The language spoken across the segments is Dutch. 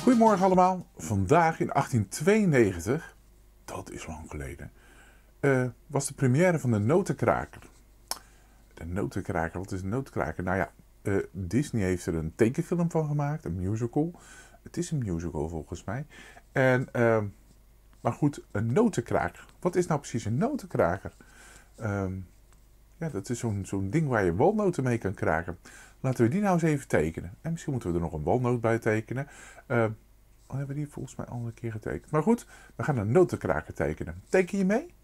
Goedemorgen allemaal. Vandaag in 1892, dat is lang geleden, was de première van de Notenkraker. De Notenkraker, wat is een Notenkraker? Nou ja, Disney heeft er een tekenfilm van gemaakt, een musical. Het is een musical volgens mij. Maar goed, een notenkraker. Wat is nou precies een notenkraker? Ja, dat is zo'n ding waar je walnoten mee kan kraken. Laten we die nou eens even tekenen. En misschien moeten we er nog een walnoot bij tekenen. Al hebben we die volgens mij al een keer getekend. Maar goed, we gaan een notenkraker tekenen. Teken je mee?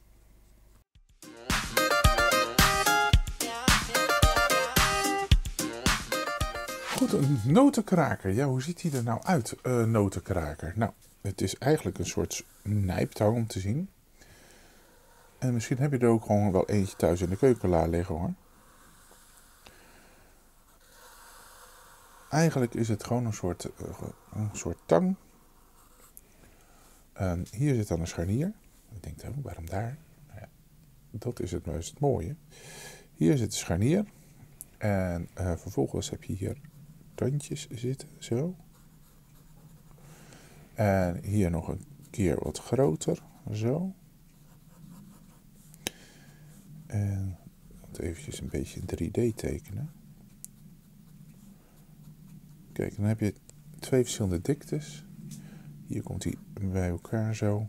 Goed, een notenkraker. Ja, hoe ziet die er nou uit, notenkraker? Nou, het is eigenlijk een soort nijptang om te zien. En misschien heb je er ook gewoon wel eentje thuis in de keukenla liggen hoor. Eigenlijk is het gewoon een soort tang. Hier zit dan een scharnier. Ik denk, oh, waarom daar? Nou ja, dat is het meest mooie. Hier zit een scharnier. En vervolgens heb je hier tandjes zitten, zo. En hier nog een keer wat groter, zo. En eventjes een beetje 3D tekenen. Kijk, dan heb je twee verschillende diktes. Hier komt hij bij elkaar zo.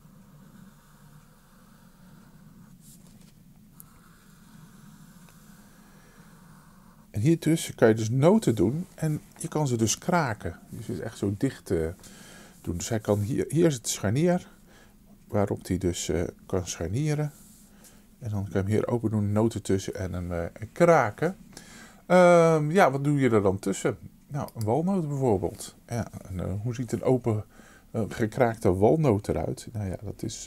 En hier tussen kan je dus noten doen en je kan ze dus kraken. Dus het is echt zo dicht doen. Dus hij kan hier is het scharnier, waarop hij dus kan scharnieren. En dan kan je hem hier open doen, noten tussen en een kraken. Ja, wat doe je er dan tussen? Nou, een walnoot bijvoorbeeld. Ja, hoe ziet een open gekraakte walnoot eruit? Nou ja, dat is...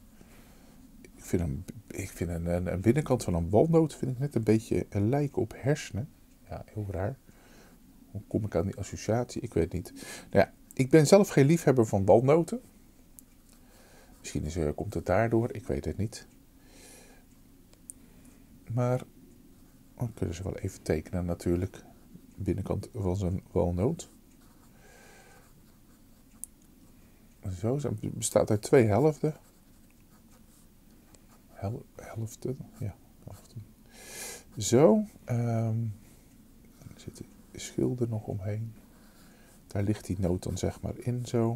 Ik vind een binnenkant van een walnoot vind ik net een beetje lijken op hersenen. Ja, heel raar. Hoe kom ik aan die associatie? Ik weet niet. Nou ja, ik ben zelf geen liefhebber van walnoten. Misschien komt het daardoor, ik weet het niet. Maar we kunnen ze wel even tekenen natuurlijk. De binnenkant van zo'n walnoot. Zo, het bestaat uit twee helften. Helften, ja. Helften. Zo. Er zit de schilder nog omheen. Daar ligt die noot dan zeg maar in zo.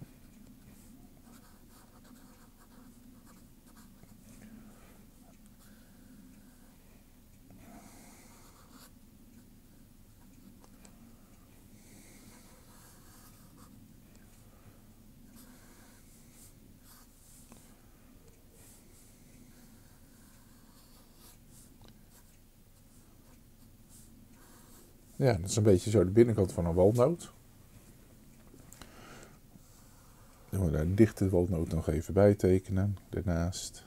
Ja, dat is een beetje zo de binnenkant van een walnoot. Dan gaan we daar een dichte walnoot nog even bij tekenen, daarnaast.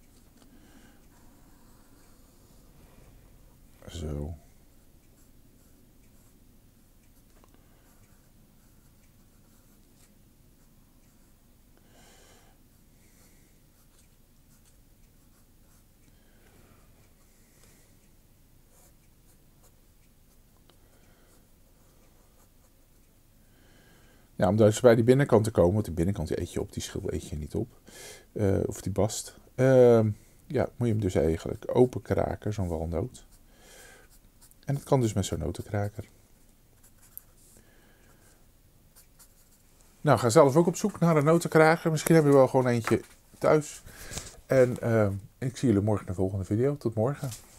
Zo. Ja, om dus bij die binnenkant te komen, want die binnenkant die eet je op, die schil eet je niet op. Of die bast. Ja, moet je hem dus eigenlijk open kraken, zo'n walnoot. En dat kan dus met zo'n notenkraker. Nou, ga zelf ook op zoek naar een notenkraker. Misschien heb je wel gewoon eentje thuis. En ik zie jullie morgen in de volgende video. Tot morgen.